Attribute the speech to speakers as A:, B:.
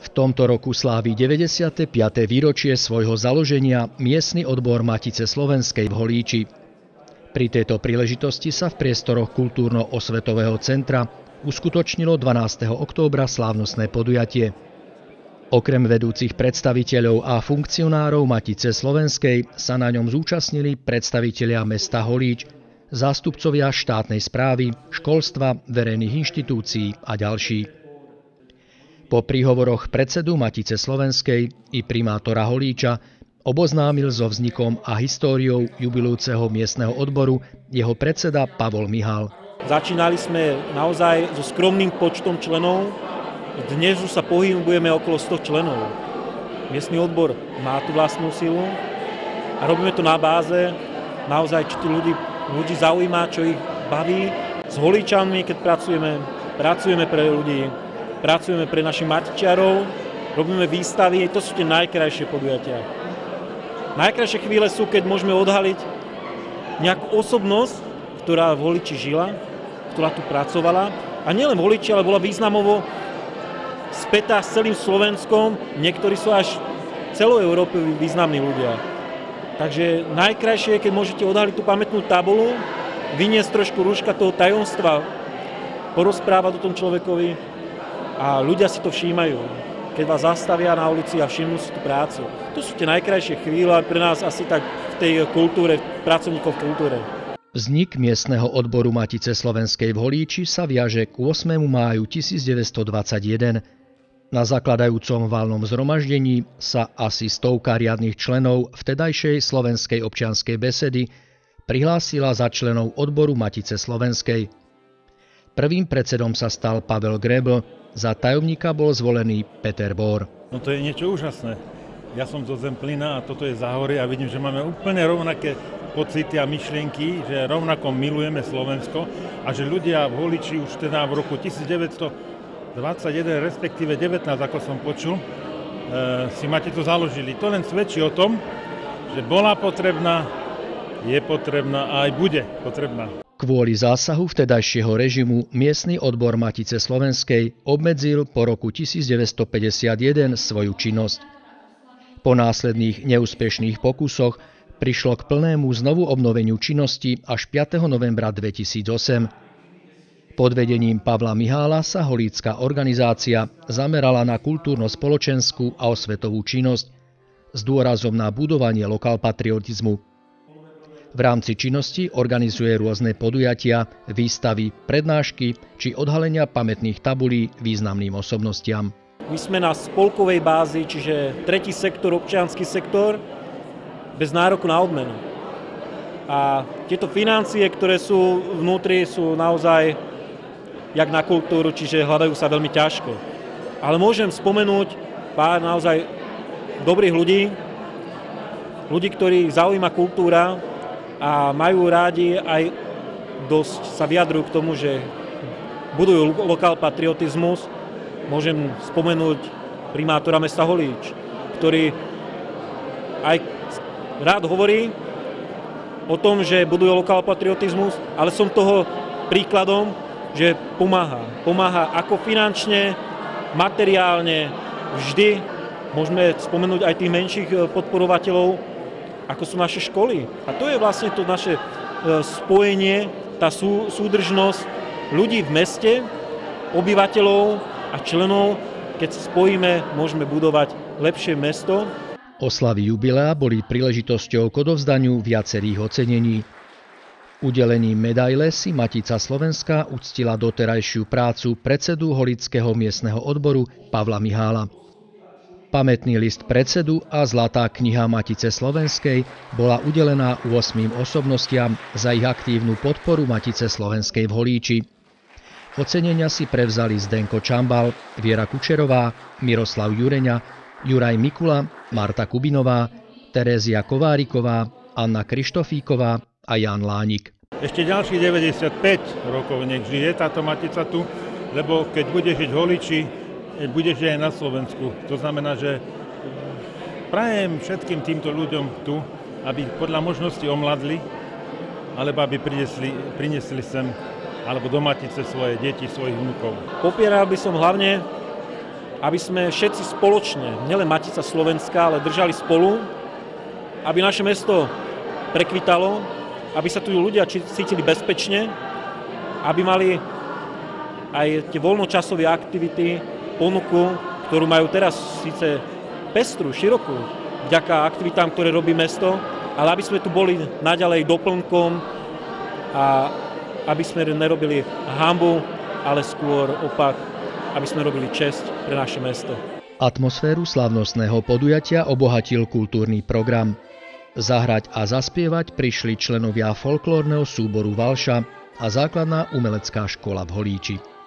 A: V tomto roku slávi 95. výročie svojho založenia miestny odbor Matice slovenskej v Holíči. Pri tejto príležitosti sa v priestoroch Kultúrno-osvetového centra uskutočnilo 12. októbra slávnostné podujatie. Okrem vedúcich predstaviteľov a funkcionárov Matice slovenskej sa na ňom zúčastnili predstavitelia mesta Holíč, zástupcovia štátnej správy, školstva, verejných inštitúcií a ďalší. Po príhovoroch predsedu Matice slovenskej i primátora Holíča oboznámil so vznikom a históriou jubilujúceho miestneho odboru jeho predseda Pavol Mihál.
B: Začínali sme naozaj so skromným počtom členov. Dnes už sa pohybujeme okolo 100 členov. Miestny odbor má tú vlastnú silu a robíme to na báze naozaj, čo tí ľudí zaujíma, čo ich baví. S Holíčanmi, keď pracujeme pre ľudí, pracujeme pre našich matičiarov, robíme výstavy, to sú tie najkrajšie podujatia. Najkrajšie chvíle sú, keď môžeme odhaliť nejakú osobnosť, ktorá v Holíči žila, ktorá tu pracovala. A nielen v Holíči, ale bola významovo spätá s celým Slovenskom. Niektorí sú až celoeurópoví významní ľudia. Takže najkrajšie je, keď môžete odhaliť tú pamätnú tabulu, vyniesť trošku rúška toho tajomstva, porozprávať o tom človekovi a ľudia si to všímajú. Keď vás zastavia na ulici a všimnú si tú prácu. To sú tie najkrajšie chvíle pre nás asi tak v tej kultúre, pracovníkov v kultúre.
A: Vznik miestneho odboru Matice slovenskej v Holíči sa viaže k 8. máju 1921. Na zakladajúcom valnom zhromaždení sa asi 100 riadnych členov vtedajšej Slovenskej občianskej besedy prihlásila za členov odboru Matice slovenskej. Prvým predsedom sa stal Pavel Grebl, za tajomníka bol zvolený Peter Bór.
C: No to je niečo úžasné. Ja som zo Zemplína a toto je Záhorie a vidím, že máme úplne rovnaké pocity a myšlienky, že rovnako milujeme Slovensko a že ľudia v Holíči už teda v roku 1921, respektíve 19, ako som počul, si Maticu založili. To len svedčí o tom, že bola potrebná, je potrebná a aj bude potrebná.
A: Kvôli zásahu vtedajšieho režimu miestny odbor Matice slovenskej obmedzil po roku 1951 svoju činnosť. Po následných neúspešných pokusoch prišlo k plnému znovu obnoveniu činnosti až 5. novembra 2008. Pod vedením Pavla Mihála sa holícka organizácia zamerala na kultúrno-spoločenskú a osvetovú činnosť s dôrazom na budovanie lokalpatriotizmu. V rámci činnosti organizuje rôzne podujatia, výstavy, prednášky či odhalenia pamätných tabulí významným osobnostiam.
B: My sme na spolkovej bázi, čiže tretí sektor, občiansky sektor, bez nároku na odmenu. A tieto financie, ktoré sú vnútri, sú naozaj jak na kultúru, čiže hľadajú sa veľmi ťažko. Ale môžem spomenúť pár naozaj dobrých ľudí, ktorých zaujíma kultúra a majú rádi aj dosť sa vyjadrujú k tomu, že budujú lokál patriotizmus. Môžem spomenúť primátora mesta Holíč, ktorý aj rád hovorí o tom, že buduje lokál patriotizmus, ale som toho príkladom, že pomáha ako finančne, materiálne, vždy. Môžeme spomenúť aj tých menších podporovateľov, ako sú naše školy. A to je vlastne to naše spojenie, tá súdržnosť ľudí v meste, obyvateľov a členov. Keď sa spojíme, môžeme budovať lepšie mesto.
A: Oslavy jubilea boli príležitosťou k odovzdaniu viacerých ocenení. Udelením medaile si Matica slovenská uctila doterajšiu prácu predsedu holického miestneho odboru Pavla Mihála. Pamätný list predsedu a zlatá kniha Matice slovenskej bola udelená 8 osobnostiam za ich aktívnu podporu Matice slovenskej v Holíči. Ocenenia si prevzali Zdenko Čambal, Viera Kučerová, Miroslav Jureňa, Juraj Mikula, Marta Kubinová, Terézia Kováriková, Anna Krištofíková a Jan Lánik.
C: Ešte ďalších 95 rokov nech žije táto Matica tu, lebo keď bude žiť v Holíči, bude žiť aj na Slovensku. To znamená, že prajem všetkým týmto ľuďom tu, aby podľa možnosti omladli, alebo aby priniesli sem, alebo do Matice svoje deti, svojich vnukov.
B: Popieral by som hlavne aby sme všetci spoločne, nielen Matica Slovenská, ale držali spolu, aby naše mesto prekvitalo, aby sa tu ľudia cítili bezpečne, aby mali aj tie voľnočasové aktivity, ponuku, ktorú majú teraz síce pestru, širokú, vďaka aktivitám, ktoré robí mesto, ale aby sme tu boli naďalej doplnkom a aby sme nerobili hanbu, ale skôr opak, aby sme robili česť pre naše mesto.
A: Atmosféru slávnostného podujatia obohatil kultúrny program. Zahrať a zaspievať prišli členovia folklórneho súboru Valša a základná umelecká škola v Holíči.